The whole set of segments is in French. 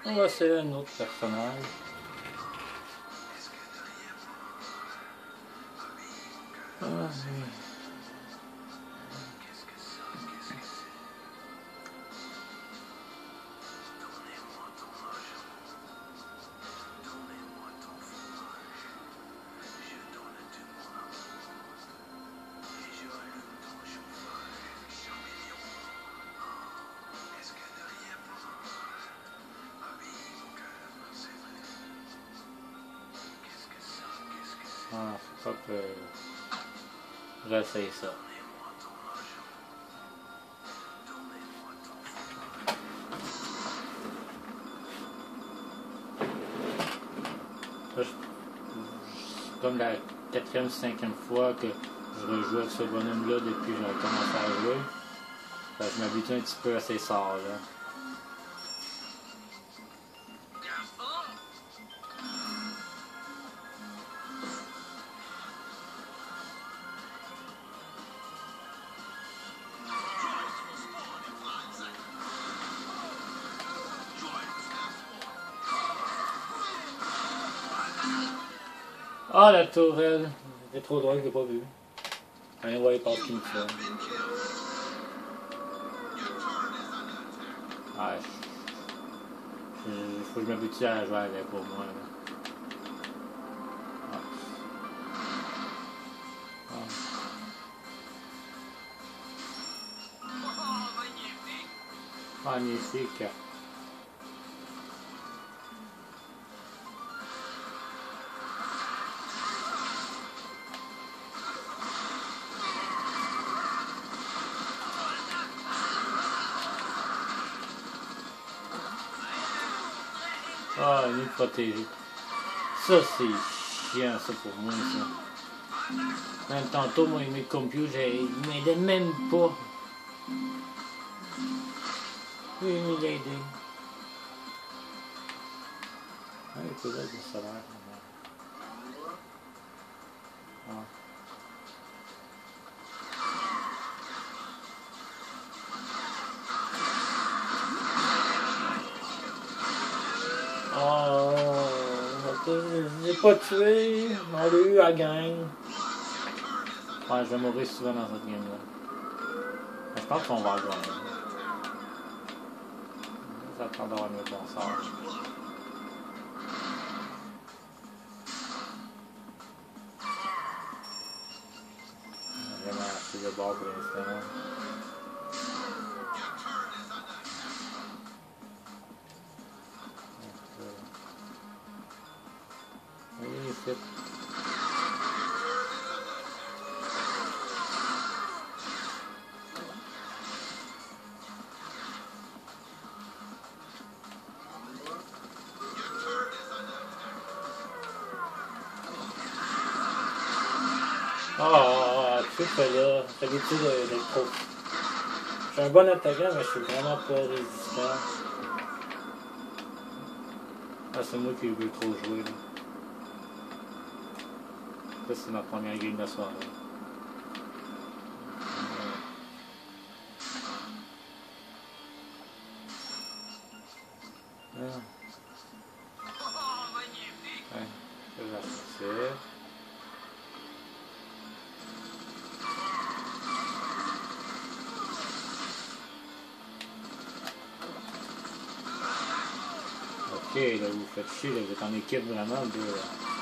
On va essayer un autre personnage. Ah, oui. Ah, c'est pas que j'essaye ça. C'est comme la 4e, 5e fois que je rejoue avec ce bonhomme-là depuis que j'ai commencé à jouer. Fait que je m'habitue un petit peu à ces sorts-là. Ah, la tourelle! C'est trop drôle, je l'ai pas vu. Un wipeout qui me fait. Ah, faut que je m'habitue à jouer avec pour moi. Là. Ah. Magnifique! Ah, il est protégé. Ça, c'est chiant, ça, pour moi, ça. Même tantôt, moi, mes computers, il m'aidait même pas. Oui, il m'a aidé. Ah, il peut être du salaire. Ah. Oh, je l'ai pas tué, on l'a eu à gang. Ouais, je vais mourir souvent dans cette game-là. Je pense qu'on va le gagner. J'attends d'avoir mes bons sorts. J'ai vraiment acheté le bord pour l'instant. Oui, c'est... Ah, tout ça là, j'ai l'habitude d'être trop. Je suis un bon attaquant, mais je suis vraiment pas résistant. Ah, c'est moi qui veux trop jouer. Là. Ça, c'est ma première game de la soirée. Ouais, ça va passer. Ok, là, vous faites chier, là, vous êtes en équipe vraiment, là.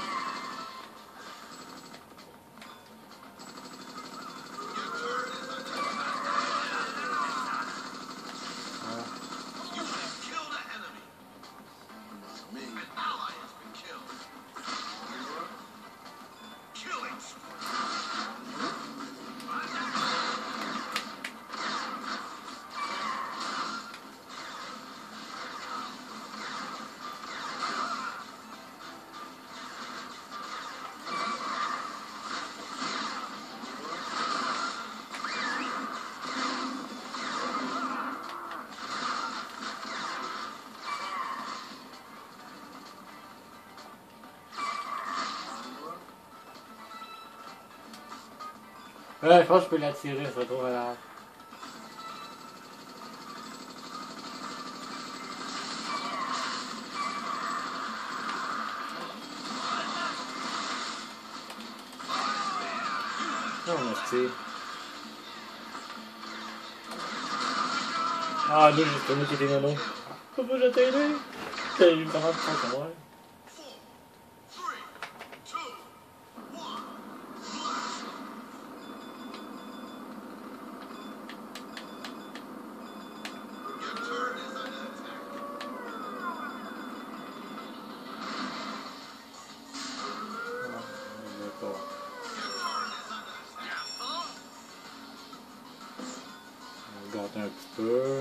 Ouais, je pense que je peux l'attirer, ça trop malade. Non, merci. Ah, là, j'ai tourné qui était nono. Pourquoi je t'ai aidé? T'as eu vraiment de faute, ouais. On regarde un petit peu.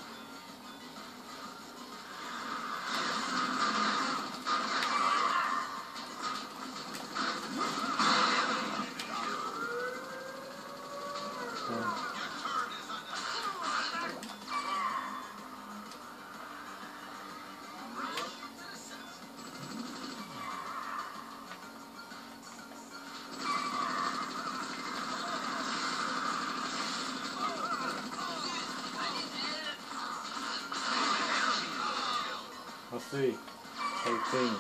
Merci. Fighting.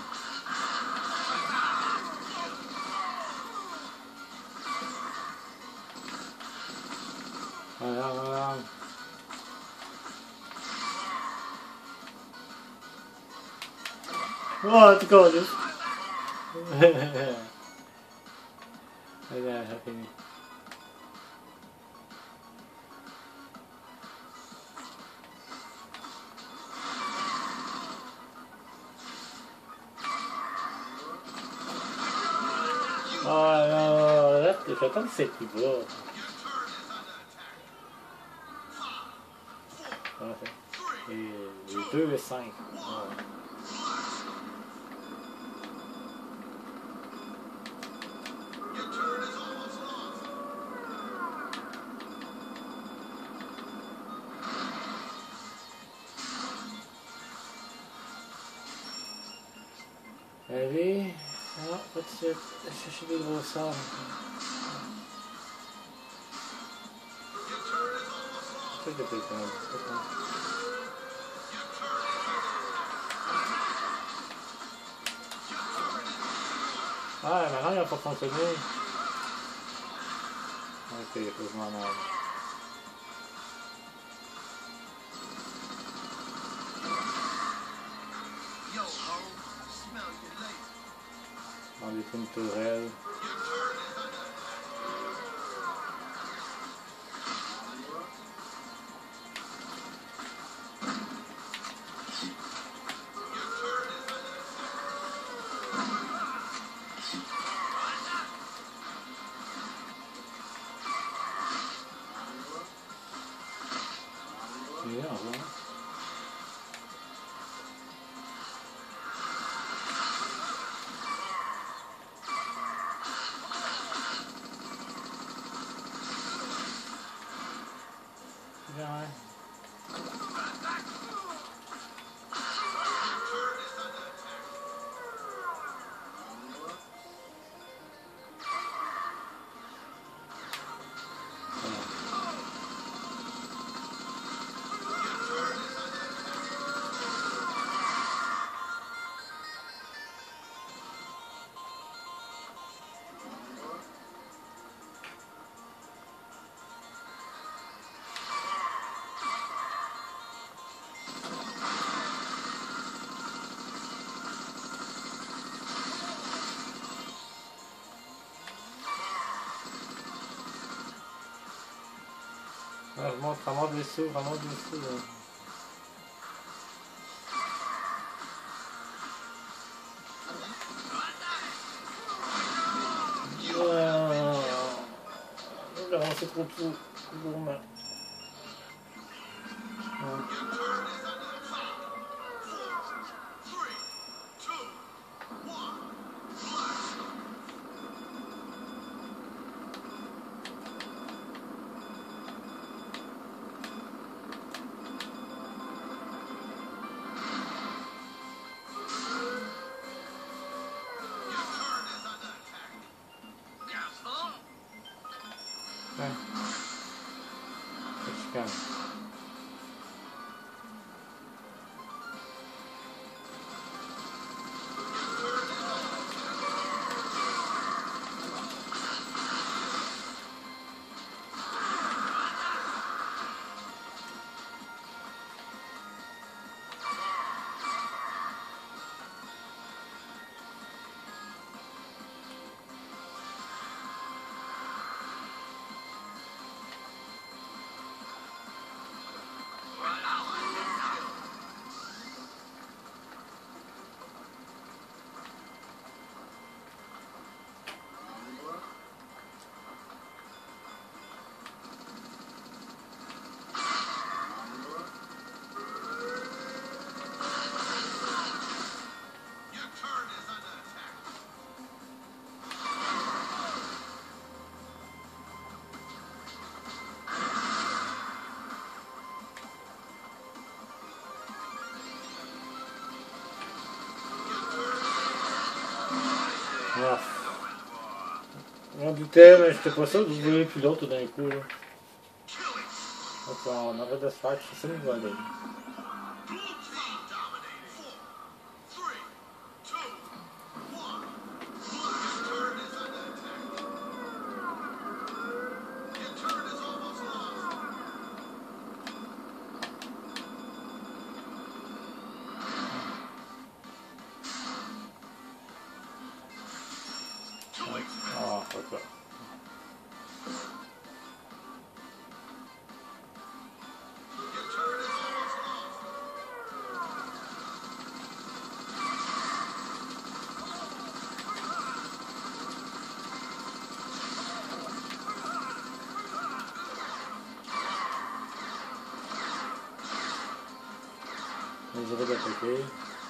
Voilà, voilà. Oh, tu connais. Voilà, ça finit. Ah non, là, c'est comme c'est plus bas. Et 2 et 5. Ouais. Allez, ah, pas de suite, chercher des grosseurs. C'est que t'es quand même. Ah, maintenant il n'a pas fonctionné. Ok, il faut que je m'en aille. Dans les films tourelles. Bien, hein. Bien, hein. Ah, je montre vraiment des sous, vraiment des sous. Là. C'est trop tout. Gourmand. J'en doutais, mais j'étais pas sûr que vous voulez plus l'autre tout d'un coup. Là. Donc on arrête de se faire, c'est ça le volet. Ah, fuck là. On dirait d'attaquer.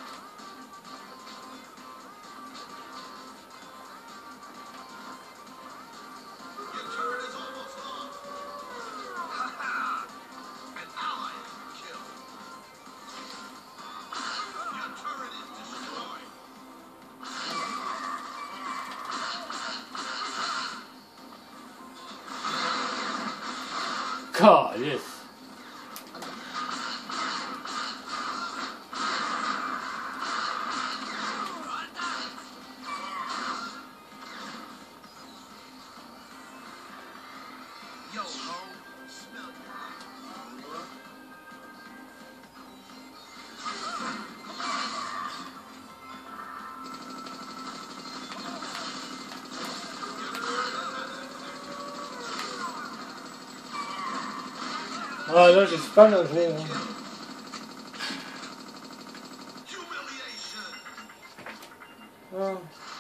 Calice! Ah là, j'ai super bien joué. Hein. Ah.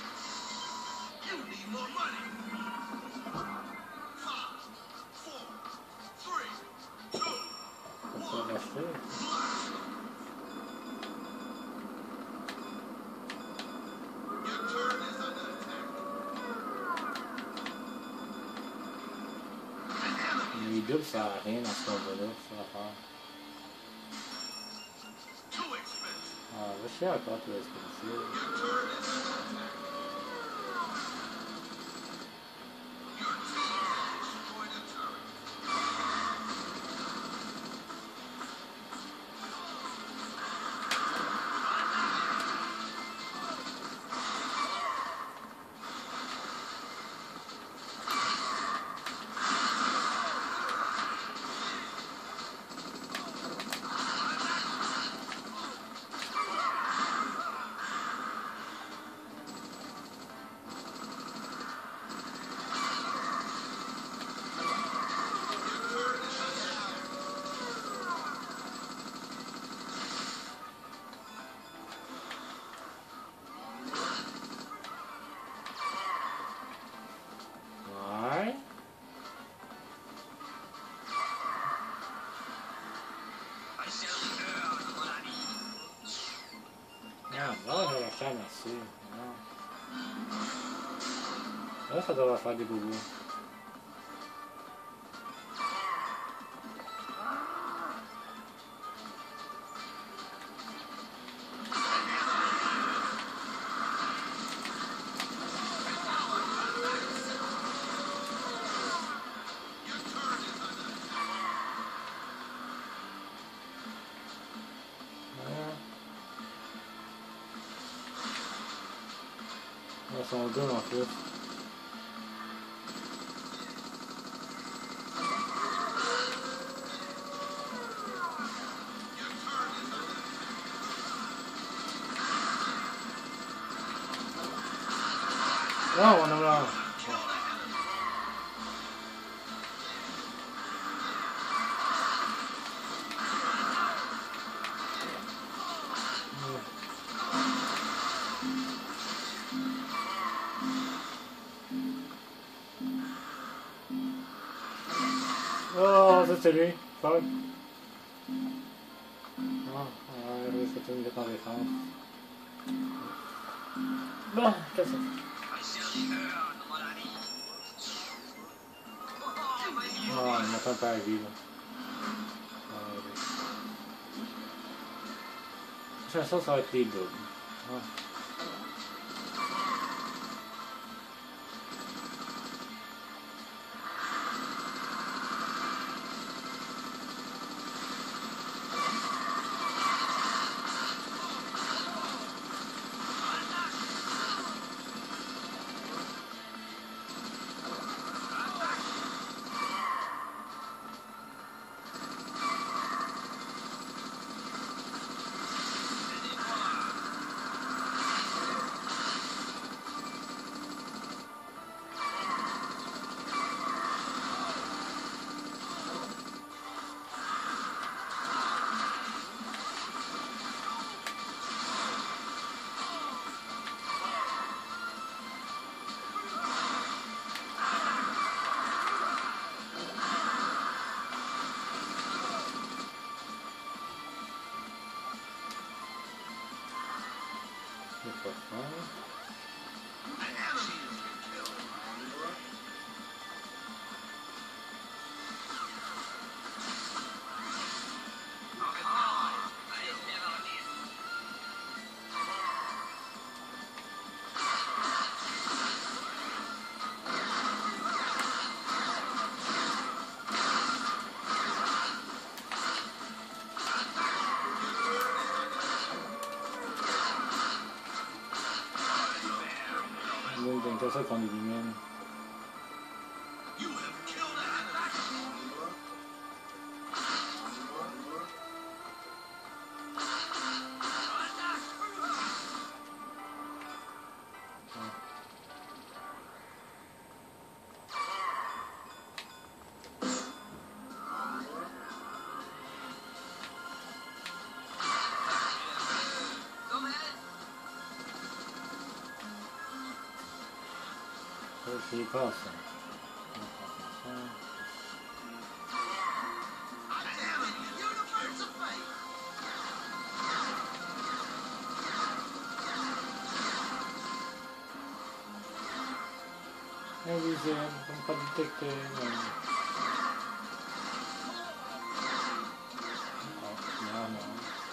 Ça va acheter. Les doubles, ça n'a rien dans ce combat-là, ça va faire. Ah, va chier encore, tu vas expliquer. Merci. Là, ça devrait faire des bobos. Ils sont deux en plus. Non, on a là. Oh, ça c'est lui. Fuck. Ah, ouais, c'est une vite en défense. Bon, qu'est-ce que c'est? Ah, il m'a fait un peu à vie, là. La prochaine chose, ça va être les doubles. Ah. C'est ça qu'on élimine. C'est pas ça. Invisible, on pas détecté. Non, non.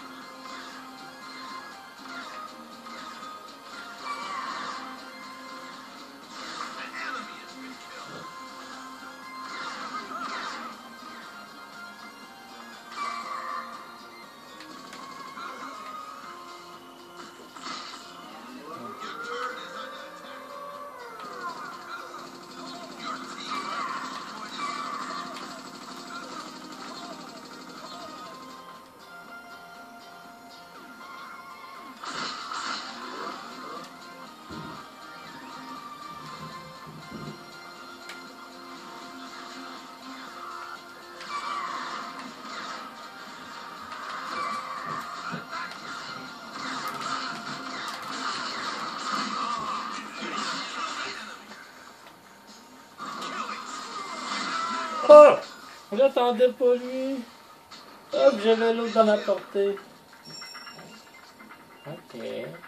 Oh! J'attendais pas lui. Hop, j'avais l'autre dans ma portée. Ok.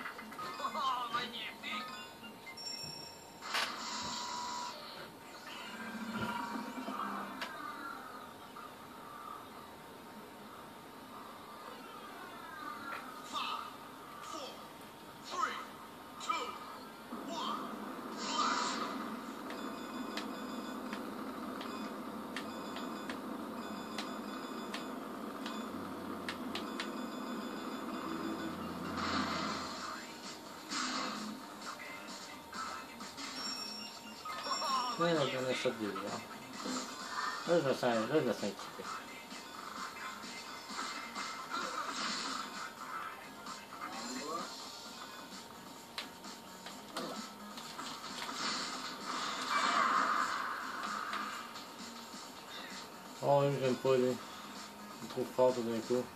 Ouais, on donne un shot de là. Là, je me sens équipé. Oh, j'aime pas lui. Il est trop fort tout d'un coup.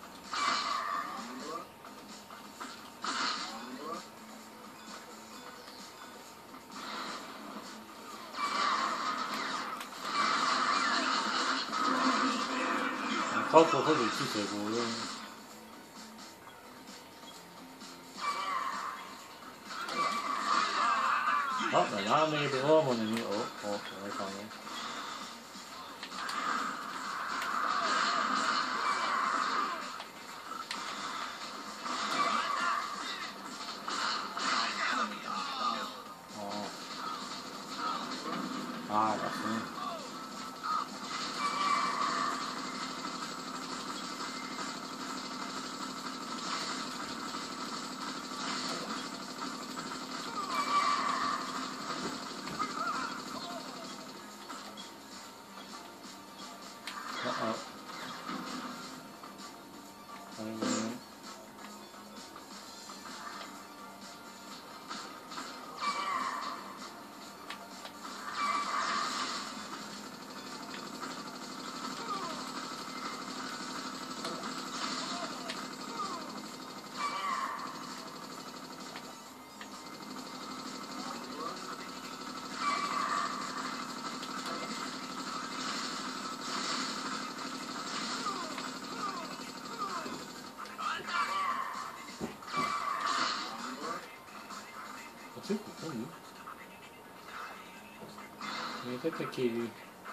Encore pour ça, j'ai tué ce gros-là. Ah, ben dans mes bras, mon ami. Oh, ouais, quand même. Oh. Ah, merci. Il est attaqué lui.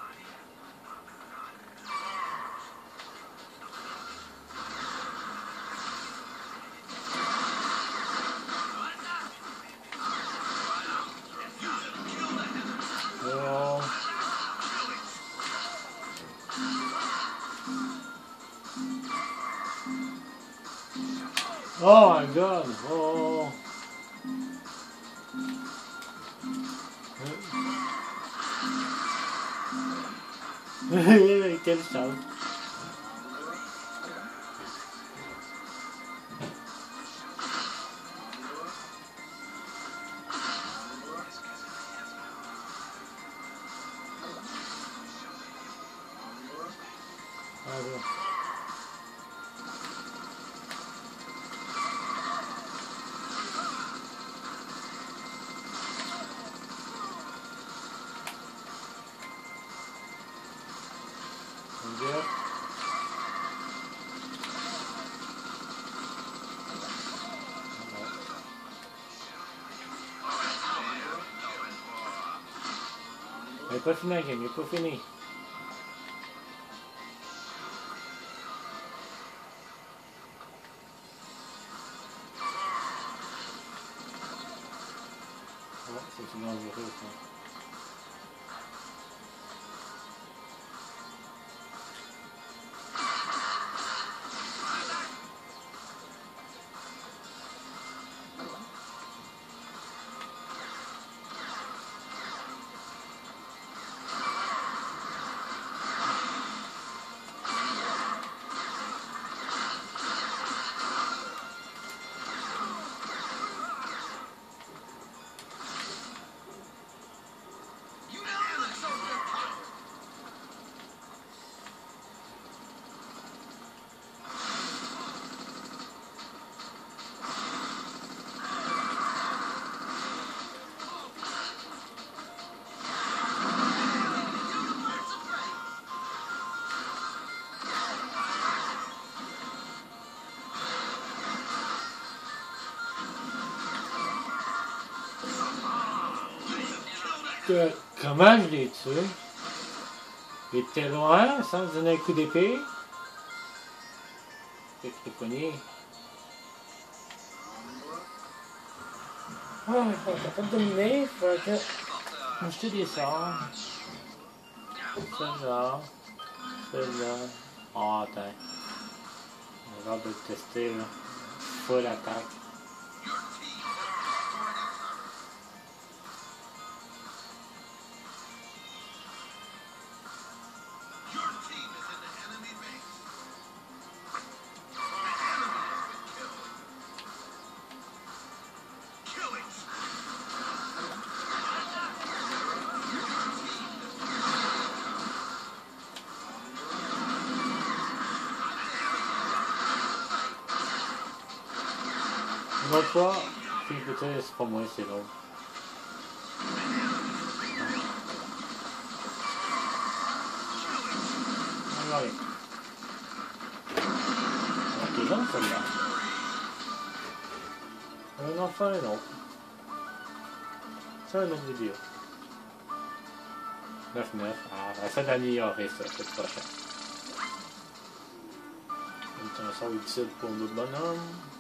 Oh. Oh my god! Oh! Quelle chance! Alors. Yep. Il n'est pas fini la game, il n'est pas fini. Oh, c'est dangereux ça. Comment je l'ai tué? Il était loin, sans me donner un coup d'épée. Fait que je l'ai pogné. Ah, il faut pas de dominer, il faut que m'acheter des sorts. Celle-là. Celle-là. Ah, attends. On va de le tester là. Full attaque. Une autre fois, puis peut-être c'est pas moi, c'est l'autre. Allez. C'est long celle-là. On va en faire une autre. Ça, une autre vidéo. 9-9. Ah, essaie d'améliorer ça, c'est prochain. On sort utile pour notre bonhomme.